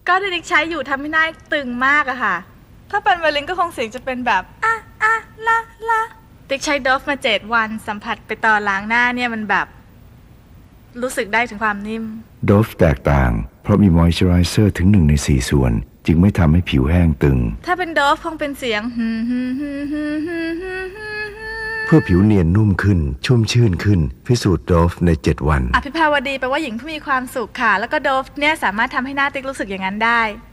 ก็ที่ติ๊กใช้อยู่ทำให้หน้าตึงมากอะค่ะถ้าเป็นไวโอลินก็คงเสียงจะเป็นแบบละติ๊กใช้โดฟมา7 วันสัมผัสไปตอนล้างหน้าเนี่ยมันแบบรู้สึกได้ถึงความนิ่มโดฟแตกต่างเพราะมีมอยส์เจอไรเซอร์ถึง1 ใน 4 ส่วนจึงไม่ทำให้ผิวแห้งตึงถ้าเป็นโดฟคงเป็นเสียงเพื่อผิวเนียนนุ่มขึ้นชุ่มชื่นขึ้นพิสูจน์โดฟใน7 วันอภิภาวดีแปลว่าหญิงผู้มีความสุขค่ะแล้วก็โดฟเนี่ยสามารถทำให้หน้าติ๊กรู้สึกอย่างนั้นได้